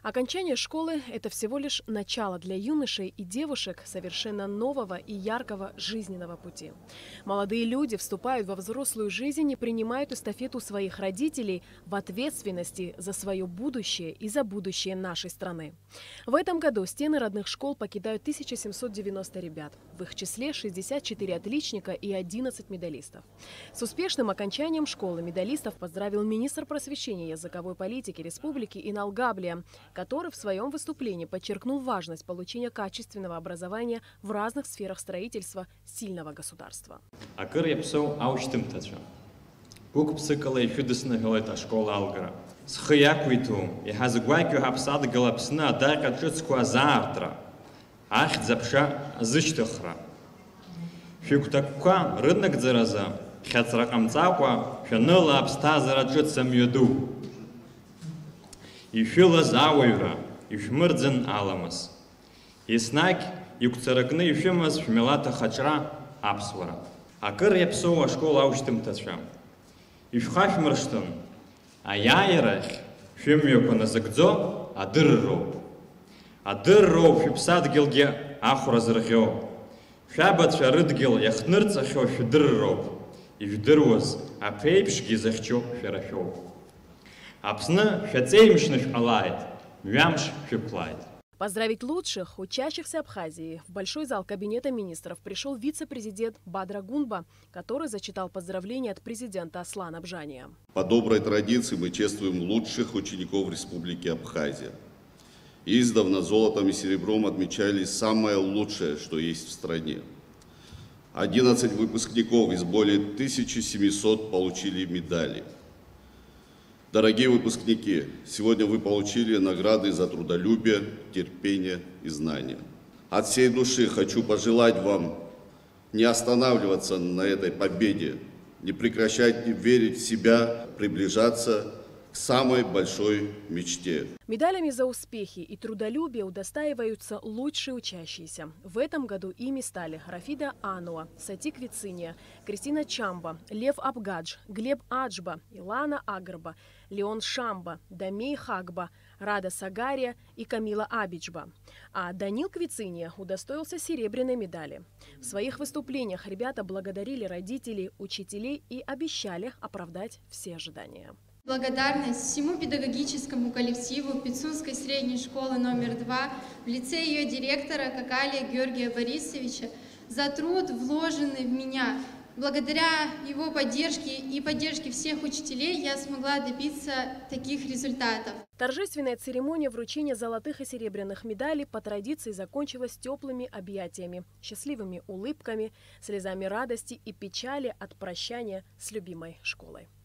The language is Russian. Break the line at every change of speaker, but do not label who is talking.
Окончание школы – это всего лишь начало для юношей и девушек совершенно нового и яркого жизненного пути. Молодые люди вступают во взрослую жизнь и принимают эстафету своих родителей в ответственности за свое будущее и за будущее нашей страны. В этом году стены родных школ покидают 1790 ребят. В их числе 64 отличника и 11 медалистов. С успешным окончанием школы медалистов поздравил министр просвещения и языковой политики республики Инал Габлия, который в своем выступлении подчеркнул важность получения качественного образования в разных сферах строительства сильного государства.
Ишәылаз ишәмырӡын аламыс. Еснагь иқәҵаракны ишәымаз шәмилаҭ ахаҿра аԥсуара. Акыр иаԥсоу ашкол аушьҭымҭацәа. Ишәхашәмыршҭын, аиааирахь шәымҩақәа назыгӡо адырроуп. Адырроуп шәыԥсадгьылгьы ахәра зырӷьо. Шәабацәа рыдгьыл иахҭнырҵахьоу шәдырроуп. Ижәдыруаз аԥеиԥшгьы захьчо шәара шәоуп.
Поздравить лучших учащихся Абхазии в большой зал Кабинета министров пришел вице-президент Бадра Гунба, который зачитал поздравления от президента Аслана Бжания.
По доброй традиции мы чествуем лучших учеников Республики Абхазия. Издавна золотом и серебром отмечали самое лучшее, что есть в стране. 11 выпускников из более 1700 получили медали. Дорогие выпускники, сегодня вы получили награды за трудолюбие, терпение и знания. От всей души хочу пожелать вам не останавливаться на этой победе, не прекращать верить в себя, приближаться к самой большой мечте.
Медалями за успехи и трудолюбие удостаиваются лучшие учащиеся. В этом году ими стали Рафида Ануа, Сатик Вициния, Кристина Чамба, Лев Абгадж, Глеб Аджба, Илана Агарба, Леон Шамба, Дамей Хагба, Рада Сагария и Камила Абиджба. А Данил Квициния удостоился серебряной медали. В своих выступлениях ребята благодарили родителей, учителей и обещали оправдать все ожидания.
Благодарность всему педагогическому коллективу Пицунской средней школы номер 2 в лице ее директора Какалия Георгия Борисовича за труд, вложенный в меня. Благодаря его поддержке и поддержке всех учителей я смогла добиться таких результатов.
Торжественная церемония вручения золотых и серебряных медалей по традиции закончилась теплыми объятиями, счастливыми улыбками, слезами радости и печали от прощания с любимой школой.